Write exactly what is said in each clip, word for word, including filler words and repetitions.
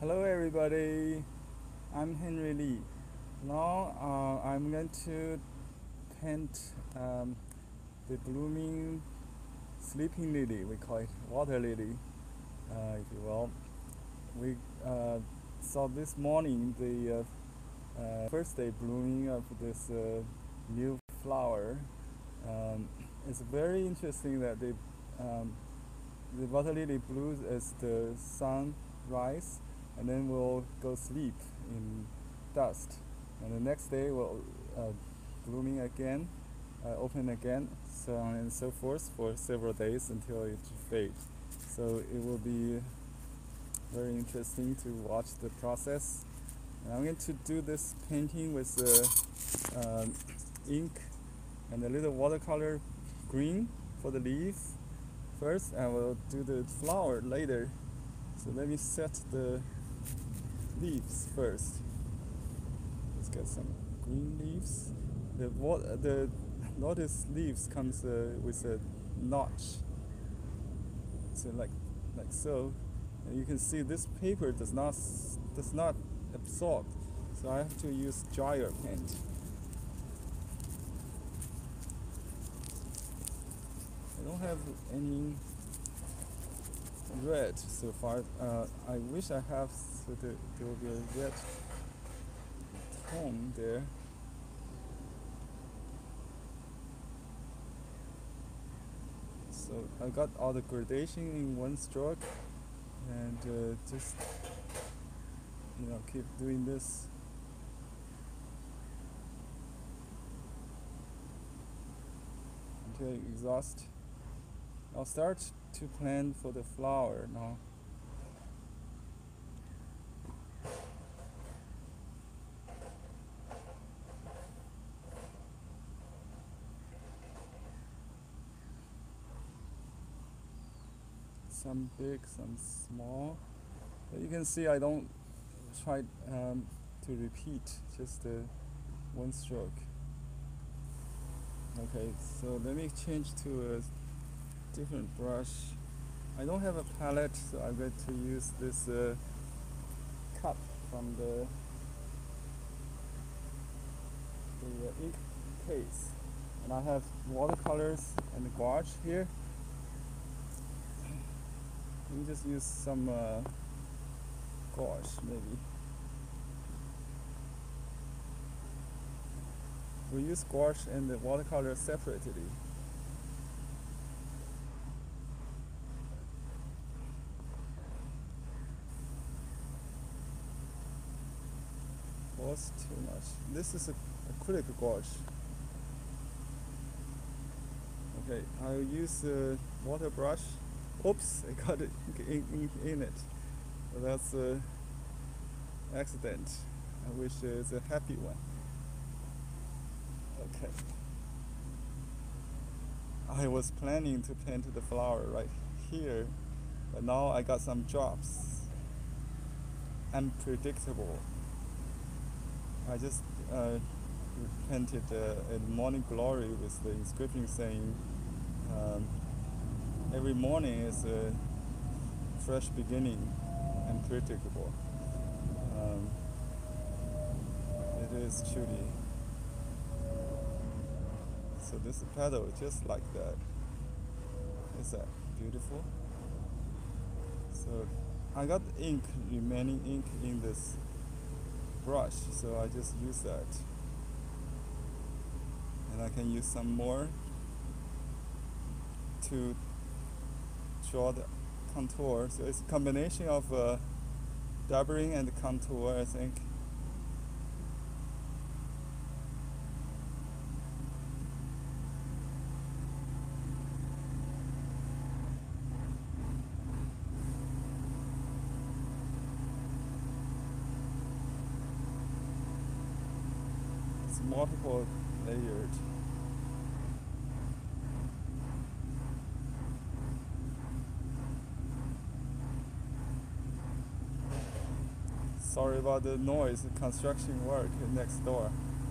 Hello everybody, I'm Henry Lee. Now uh, I'm going to paint um, the blooming sleeping lily, we call it water lily, uh, if you will. We uh, saw this morning the uh, uh, first day blooming of this uh, new flower. Um, it's very interesting that the, um, the water lily blooms as the sun rise and then will go sleep in dust. And the next day will uh, blooming again, uh, open again, so on and so forth for several days until it fades. So it will be very interesting to watch the process. And I'm going to do this painting with uh, um, ink and a little watercolor green for the leaf first. I will do the flower later. So let me set the leaves first. Let's get some green leaves. The what the notice leaves comes uh, with a notch. So like like so, and you can see this paper does not does not absorb. So I have to use dryer paint. I don't have any red so far. Uh, I wish I have, so there, there will be a red tone there. So I got all the gradation in one stroke, and uh, just you know keep doing this. Until you exhaust. I'll start to plan for the flower now. Some big, some small. But you can see I don't try um, to repeat, just uh, one stroke. Okay, so let me change to a different brush. I don't have a palette, so I'm going to use this uh, cup from the, the uh, ink case. And I have watercolors and gouache here. Let me just use some uh, gouache maybe. We use gouache and the watercolor separately. Was too much. This is a acrylic gouache. Okay, I'll use a water brush. Oops, I got it in, in, in it. So that's an accident. I wish it's a happy one. Okay. I was planning to paint the flower right here, but now I got some drops. Unpredictable. I just uh, painted uh, a morning glory with the inscription saying um, every morning is a fresh beginning, unpredictable. Um, it is truly. So this petal is just like that. Is that beautiful? So I got ink, remaining ink in this brush, so I just use that. And I can use some more to draw the contour. So it's a combination of uh, dabbling and contour, I think. It's multiple layered. Sorry about the noise, construction work next door.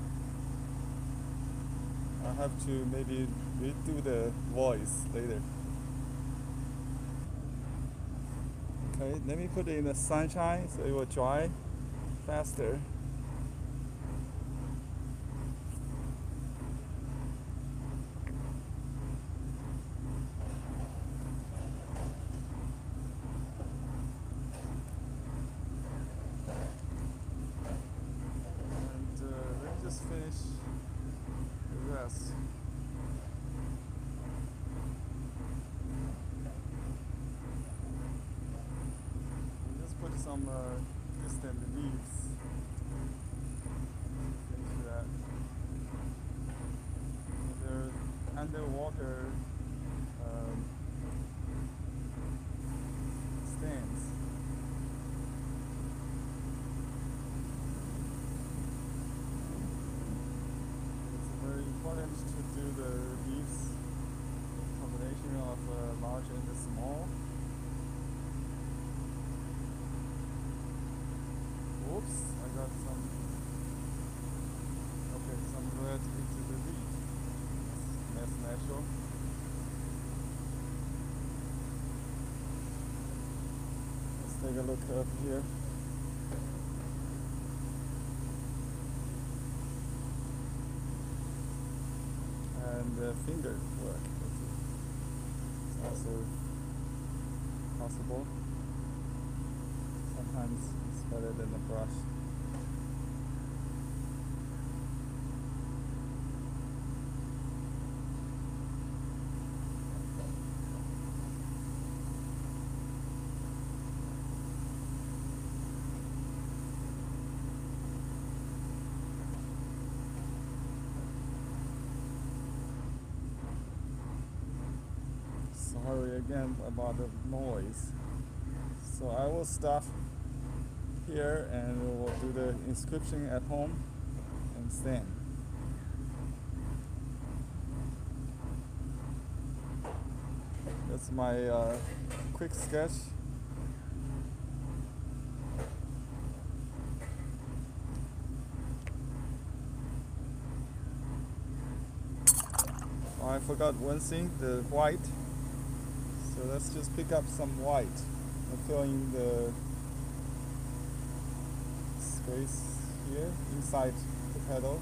I have to maybe redo the voice later. Okay, let me put it in the sunshine so it will dry faster. And uh, let me just finish the rest. And just put some uh, distant leaves. Finish that. And they're underwater um, stands. It's very important to do the leaves combination of uh, large and small. Whoops, I got some, okay, some red into the leaf. That's natural. Let's take a look up here. And uh, finger work. It's also possible. Sometimes it's better than a brush. Sorry again about the noise. So I will stop here and we will do the inscription at home and stand. That's my uh, quick sketch. Oh, I forgot one thing, the white. So let's just pick up some white and fill in the space here inside the petal.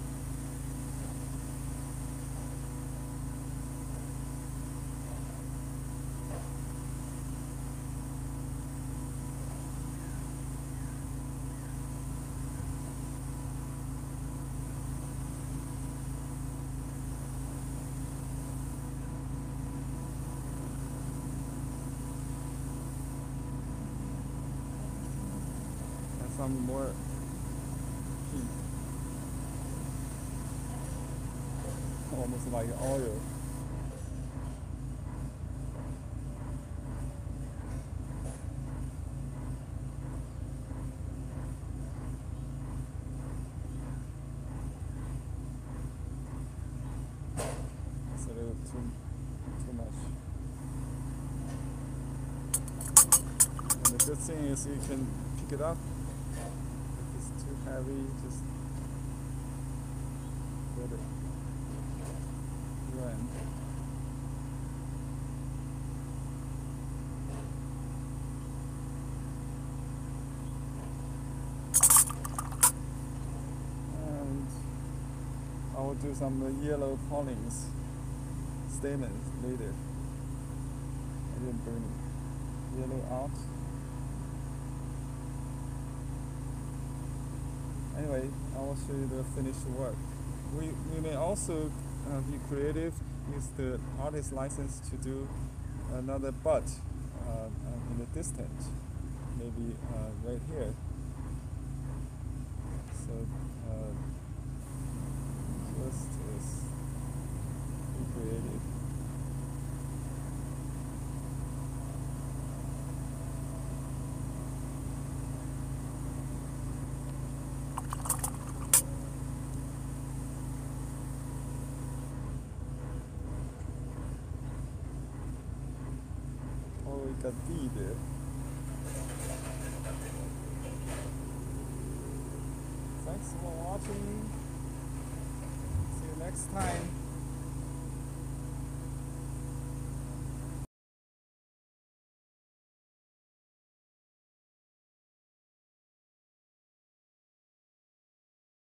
Some more heat, almost like oil. It's a little too too much. And the good thing is you can pick it up. Heavy, just let it run. And I will do some yellow pollens stamens later. I didn't burn it. Yellow out. Anyway, I will show you the finished work. We, we may also uh, be creative, use the artist license to do another bud uh, in the distance, maybe uh, right here. So uh, just is be creative. Got D there. Thanks for watching. See you next time.